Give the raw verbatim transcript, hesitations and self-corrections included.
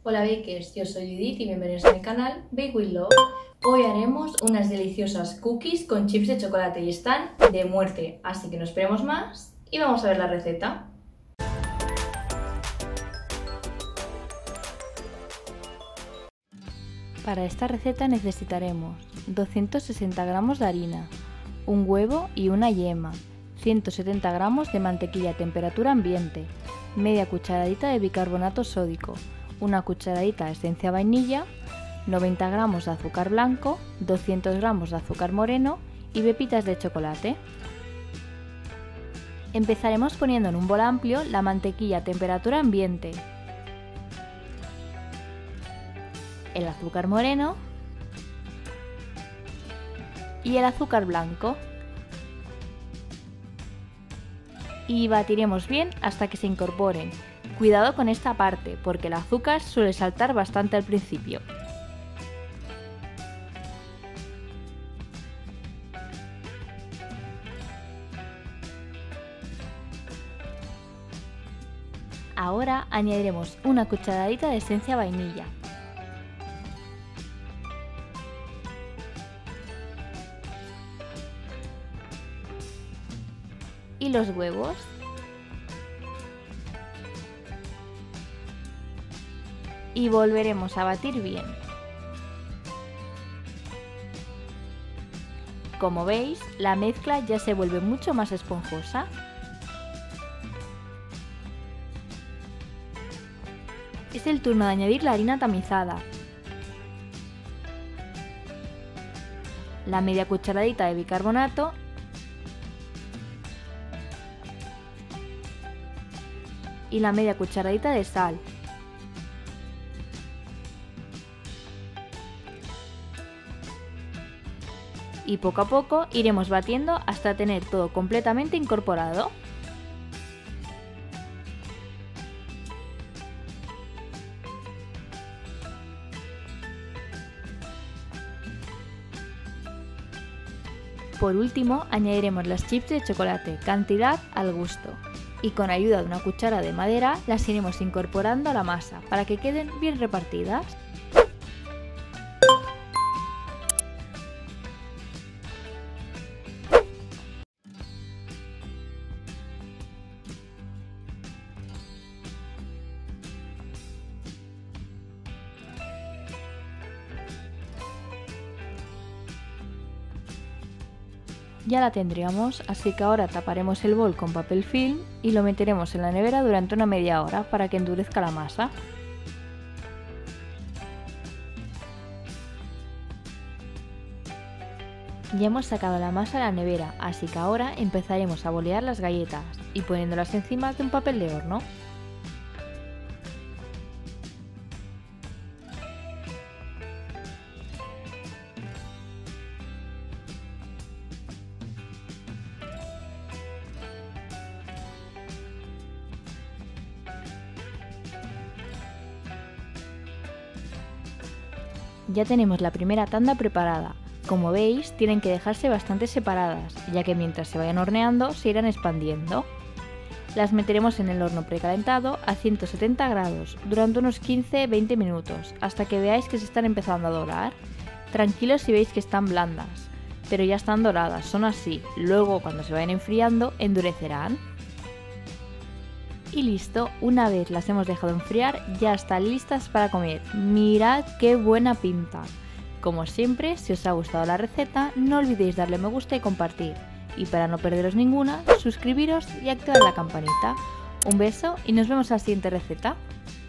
Hola Bakers, yo soy Judith y bienvenidos a mi canal Bake with Love. Hoy haremos unas deliciosas cookies con chips de chocolate y están de muerte, así que no esperemos más y vamos a ver la receta. Para esta receta necesitaremos doscientos sesenta gramos de harina, un huevo y una yema, ciento setenta gramos de mantequilla a temperatura ambiente, media cucharadita de bicarbonato sódico, una cucharadita de esencia vainilla, noventa gramos de azúcar blanco, doscientos gramos de azúcar moreno y pepitas de chocolate. Empezaremos poniendo en un bol amplio la mantequilla a temperatura ambiente, el azúcar moreno y el azúcar blanco. Y batiremos bien hasta que se incorporen. Cuidado con esta parte porque el azúcar suele saltar bastante al principio. Ahora añadiremos una cucharadita de esencia vainilla. Y los huevos. Y volveremos a batir bien. Como veis, la mezcla ya se vuelve mucho más esponjosa. Es el turno de añadir la harina tamizada, la media cucharadita de bicarbonato y la media cucharadita de sal. Y poco a poco iremos batiendo hasta tener todo completamente incorporado. Por último, añadiremos las chips de chocolate, cantidad al gusto. Y con ayuda de una cuchara de madera las iremos incorporando a la masa para que queden bien repartidas. Ya la tendríamos, así que ahora taparemos el bol con papel film y lo meteremos en la nevera durante una media hora para que endurezca la masa. Ya hemos sacado la masa de la nevera, así que ahora empezaremos a bolear las galletas y poniéndolas encima de un papel de horno. Ya tenemos la primera tanda preparada. Como veis, tienen que dejarse bastante separadas, ya que mientras se vayan horneando se irán expandiendo. Las meteremos en el horno precalentado a ciento setenta grados durante unos quince a veinte minutos, hasta que veáis que se están empezando a dorar. Tranquilos si veis que están blandas, pero ya están doradas, son así. Luego, cuando se vayan enfriando, endurecerán. Y listo, una vez las hemos dejado enfriar, ya están listas para comer. Mirad qué buena pinta. Como siempre, si os ha gustado la receta, no olvidéis darle me gusta y compartir. Y para no perderos ninguna, suscribiros y activar la campanita. Un beso y nos vemos en la siguiente receta.